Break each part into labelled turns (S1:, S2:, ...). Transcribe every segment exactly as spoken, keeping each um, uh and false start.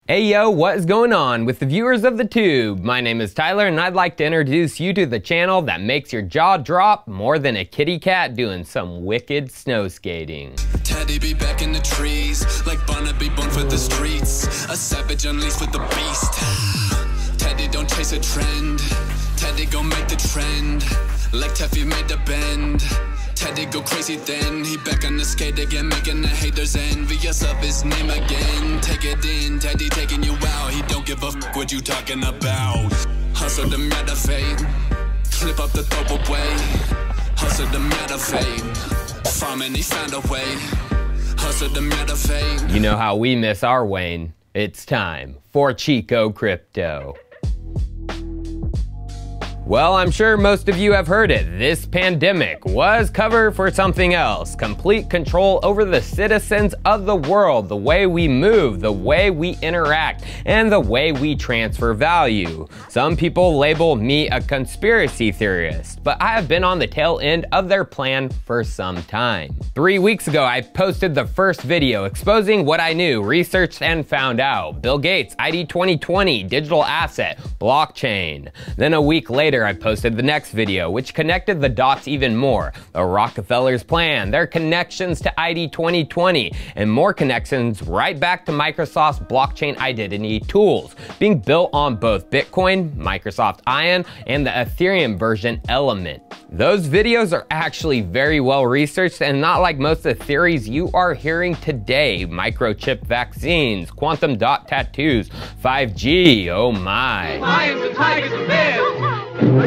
S1: Hey yo, what is going on with the viewers of the tube? My name is Tyler and I'd like to introduce you to the channel that makes your jaw drop more than a kitty cat doing some wicked snow skating.
S2: Teddy be back in the trees, like Barnaby born for the streets, a savage unleashed with the beast. Teddy don't chase a trend, Teddy gon' make the trend, like Teffy made the bend. Teddy go crazy then, he back on the skate again, making the haters envious of his name again. Take it in, Teddy taking you out, he don't give a fuck what you talking about. Hustle the meta fade, clip up the dope away. Hustle the meta fade, farming he found a way. Hustle the meta fade.
S1: You know how we miss our Wayne. It's time for Chico Crypto. Well, I'm sure most of you have heard it. This pandemic was cover for something else. Complete control over the citizens of the world, the way we move, the way we interact, and the way we transfer value. Some people label me a conspiracy theorist, but I have been on the tail end of their plan for some time. Three weeks ago, I posted the first video exposing what I knew, researched, and found out. Bill Gates, I D twenty twenty, digital asset, blockchain. Then a week later, I posted the next video, which connected the dots even more. The Rockefellers' plan, their connections to I D twenty twenty, and more connections right back to Microsoft's blockchain identity tools, being built on both Bitcoin, Microsoft Ion, and the Ethereum version Element. Those videos are actually very well researched and not like most of the theories you are hearing today. Microchip vaccines, quantum dot tattoos, five G, oh my.
S3: Lions and tigers and bears.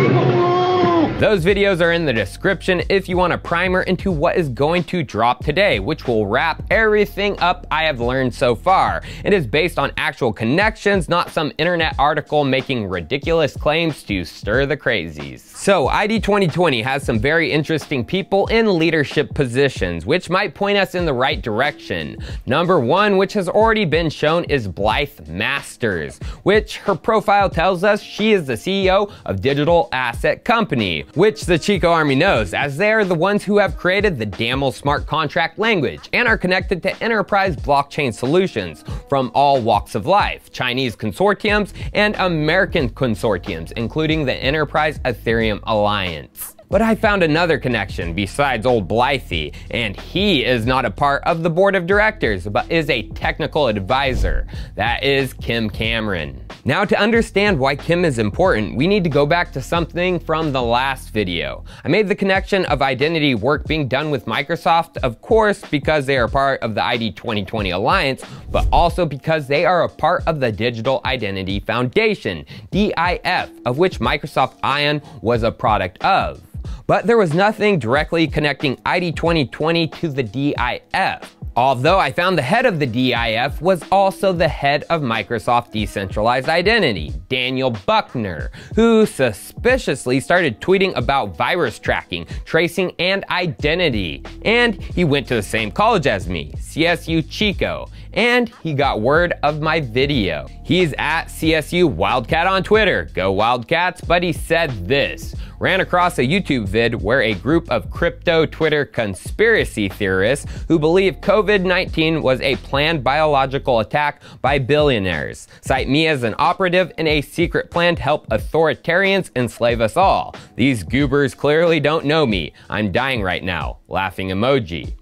S1: Those videos are in the description if you want a primer into what is going to drop today, which will wrap everything up I have learned so far. It is based on actual connections, not some internet article making ridiculous claims to stir the crazies. So I D twenty twenty has some very interesting people in leadership positions, which might point us in the right direction. Number one, which has already been shown, is Blythe Masters, which her profile tells us she is the C E O of Digital Asset Company, which the Chico Army knows, as they are the ones who have created the DAML smart contract language and are connected to enterprise blockchain solutions from all walks of life, Chinese consortiums and American consortiums, including the Enterprise Ethereum Alliance. But I found another connection besides old Blythe, and he is not a part of the board of directors, but is a technical advisor. That is Kim Cameron. Now, to understand why Kim is important, we need to go back to something from the last video. I made the connection of identity work being done with Microsoft, of course, because they are part of the I D twenty twenty Alliance, but also because they are a part of the Digital Identity Foundation, D I F, of which Microsoft Ion was a product of. But there was nothing directly connecting I D twenty twenty to the D I F. Although I found the head of the D I F was also the head of Microsoft Decentralized Identity, Daniel Buckner, who suspiciously started tweeting about virus tracking, tracing, and identity. And he went to the same college as me, C S U Chico, and he got word of my video. He's at C S U Wildcat on Twitter, go Wildcats, but he said this. Ran across a YouTube vid where a group of crypto Twitter conspiracy theorists who believe COVID nineteen was a planned biological attack by billionaires cite me as an operative in a secret plan to help authoritarians enslave us all. These goobers clearly don't know me. I'm dying right now. Laughing emoji.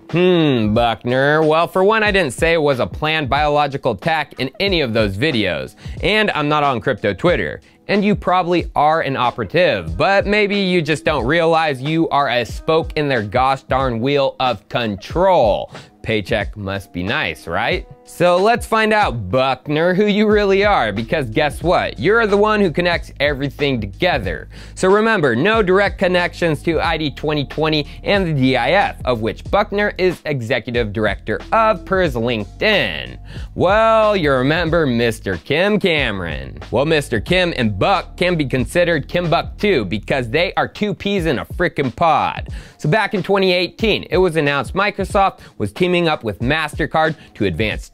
S1: Hmm, Buckner. Well, for one, I didn't say it was a planned biological attack in any of those videos, and I'm not on crypto Twitter. And you probably are an operative, but maybe you just don't realize you are a spoke in their gosh darn wheel of control. Paycheck must be nice, right? So let's find out, Buckner, who you really are, because guess what? You're the one who connects everything together. So remember, no direct connections to I D twenty twenty and the D I F, of which Buckner is executive director of per his LinkedIn. Well, you remember Mister Kim Cameron. Well, Mister Kim and Buck can be considered Kim Buck too, because they are two peas in a frickin' pod. So back in twenty eighteen, it was announced Microsoft was teaming up with MasterCard to advance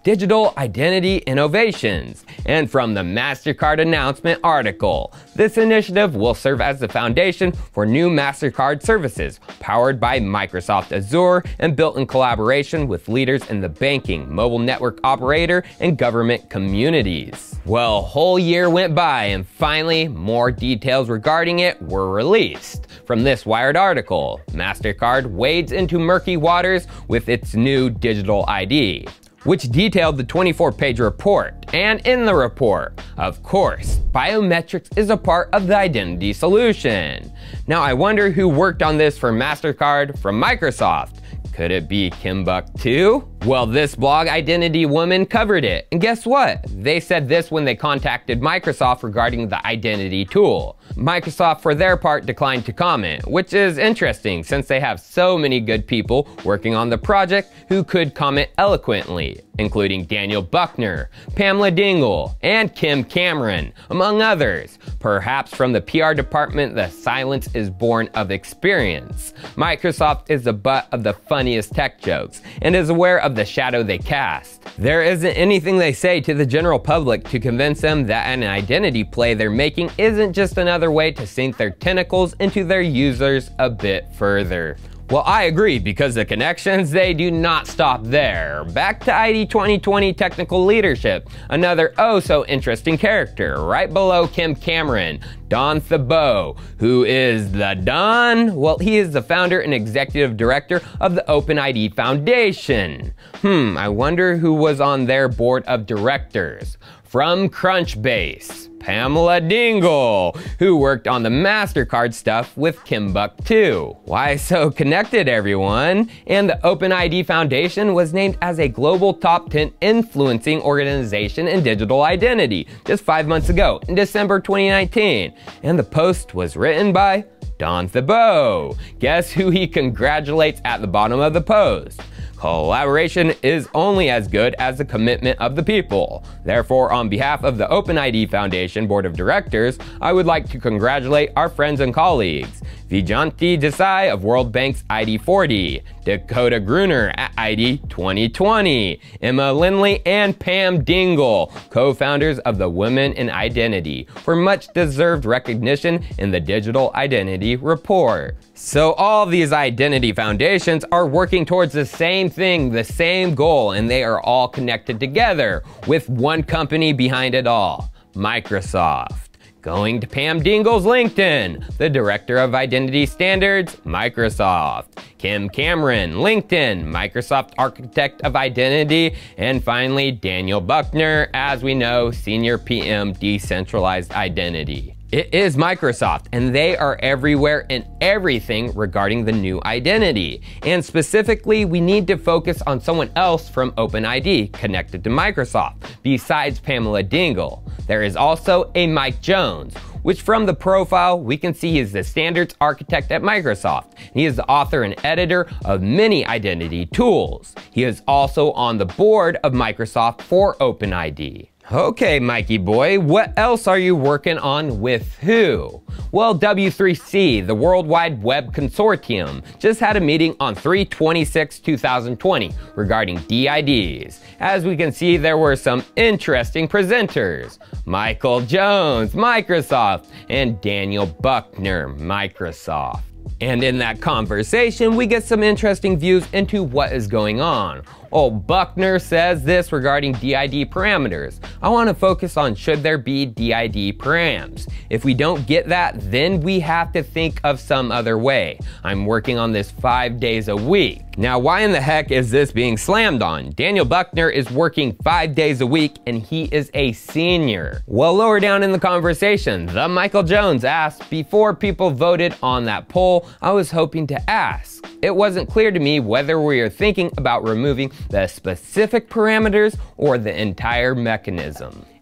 S1: digital identity innovations. And from the MasterCard announcement article, this initiative will serve as the foundation for new MasterCard services powered by Microsoft Azure and built in collaboration with leaders in the banking, mobile network operator, and government communities. Well, a whole year went by and finally more details regarding it were released. From this Wired article, MasterCard wades into murky waters with its new digital I D, which detailed the twenty-four page report. And in the report, of course, biometrics is a part of the identity solution. Now I wonder who worked on this for MasterCard from Microsoft. Could it be Kim Buck too? Well, this blog Identity Woman covered it, and guess what? They said this when they contacted Microsoft regarding the identity tool. Microsoft, for their part, declined to comment, which is interesting since they have so many good people working on the project who could comment eloquently, including Daniel Buckner, Pamela Dingle, and Kim Cameron, among others. Perhaps from the P R department, the silence is born of experience. Microsoft is the butt of the funniest tech jokes and is aware of the shadow they cast. There isn't anything they say to the general public to convince them that an identity play they're making isn't just another way to sink their tentacles into their users a bit further. Well, I agree, because the connections, they do not stop there. Back to I D twenty twenty technical leadership, another oh so interesting character, right below Kim Cameron, Don Thibault. Who is the Don? Well, he is the founder and executive director of the OpenID Foundation. Hmm, I wonder who was on their board of directors. From Crunchbase, Pamela Dingle, who worked on the MasterCard stuff with Kim Buck too. Why so connected, everyone? And the OpenID Foundation was named as a global top ten influencing organization in digital identity just five months ago in December twenty nineteen. And the post was written by Don Thibault. Guess who he congratulates at the bottom of the post? Collaboration is only as good as the commitment of the people. Therefore, on behalf of the OpenID Foundation Board of Directors, I would like to congratulate our friends and colleagues. Vijayanti Desai of World Bank's I D forty, Dakota Gruner at I D twenty twenty, Emma Lindley and Pam Dingle, co-founders of the Women in Identity, for much deserved recognition in the Digital Identity Report. So all these identity foundations are working towards the same thing, the same goal, and they are all connected together with one company behind it all, Microsoft. Going to Pam Dingle's LinkedIn, the Director of Identity Standards, Microsoft. Kim Cameron, LinkedIn, Microsoft Architect of Identity. And finally, Daniel Buckner, as we know, Senior P M Decentralized Identity. It is Microsoft, and they are everywhere and everything regarding the new identity. And specifically, we need to focus on someone else from OpenID connected to Microsoft, besides Pamela Dingle. There is also a Mike Jones, which from the profile, we can see he is the standards architect at Microsoft. He is the author and editor of many identity tools. He is also on the board of Microsoft for OpenID. Okay, Mikey boy, what else are you working on with who? Well, W three C, the World Wide Web Consortium, just had a meeting on three twenty-six two thousand twenty regarding D I Ds. As we can see, there were some interesting presenters. Michael Jones, Microsoft, and Daniel Buckner, Microsoft. And in that conversation, we get some interesting views into what is going on. Old Buckner says this regarding D I D parameters. I want to focus on should there be D I D params. If we don't get that, then we have to think of some other way. I'm working on this five days a week. Now, why in the heck is this being slammed on? Daniel Buckner is working five days a week and he is a senior. Well, lower down in the conversation, the Michael Jones asked, before people voted on that poll, I was hoping to ask. It wasn't clear to me whether we are thinking about removing the specific parameters or the entire mechanism.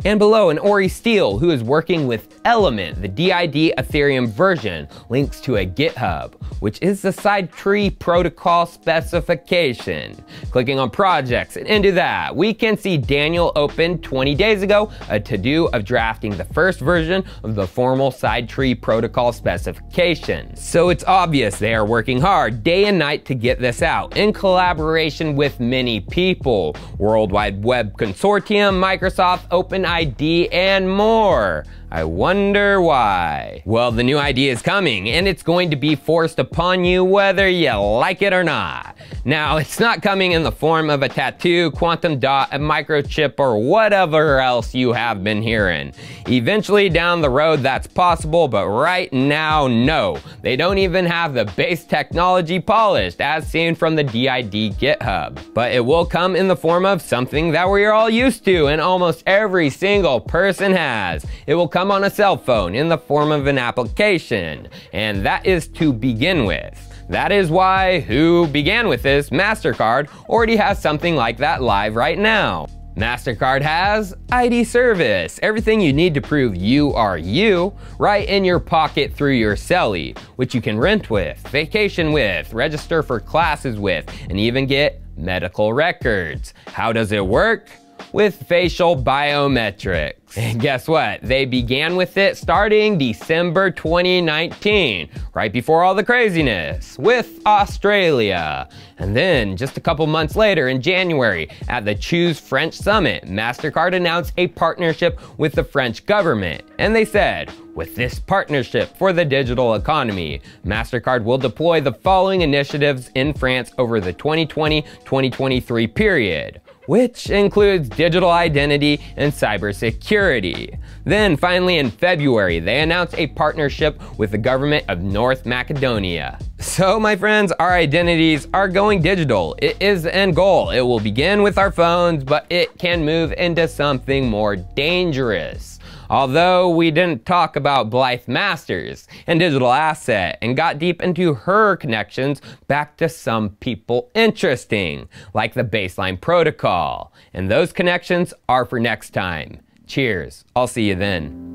S1: And below, an Ori Steele, who is working with Element, the D I D Ethereum version, links to a GitHub, which is the side tree protocol specification. Clicking on projects and into that, we can see Daniel opened twenty days ago a to-do of drafting the first version of the formal side tree protocol specification. So it's obvious they are working hard day and night to get this out in collaboration with many people, World Wide Web Consortium, Microsoft, OpenID, and more. I wonder why. Well, the new I D is coming, and it's going to be forced upon you whether you like it or not. Now, it's not coming in the form of a tattoo, quantum dot, a microchip, or whatever else you have been hearing. Eventually down the road, that's possible, but right now, no. They don't even have the base technology polished, as seen from the D I D GitHub. But it will come in the form of something that we're all used to, and almost every single person has. It will come on a cell phone in the form of an application, and that is to begin with. That is why who began with this, MasterCard, already has something like that live right now. MasterCard has I D service, everything you need to prove you are you, right in your pocket through your celly, which you can rent with, vacation with, register for classes with, and even get medical records. How does it work? With facial biometrics. And guess what? They began with it starting December twenty nineteen, right before all the craziness, with Australia. And then just a couple months later in January at the Choose French Summit, MasterCard announced a partnership with the French government. And they said, with this partnership for the digital economy, MasterCard will deploy the following initiatives in France over the twenty twenty to twenty twenty-three period, which includes digital identity and cybersecurity. Then finally in February, they announced a partnership with the government of North Macedonia. So my friends, our identities are going digital. It is the end goal. It will begin with our phones, but it can move into something more dangerous. Although we didn't talk about Blythe Masters and Digital Asset and got deep into her connections back to some people interesting, like the Baseline Protocol. And those connections are for next time. Cheers. I'll see you then.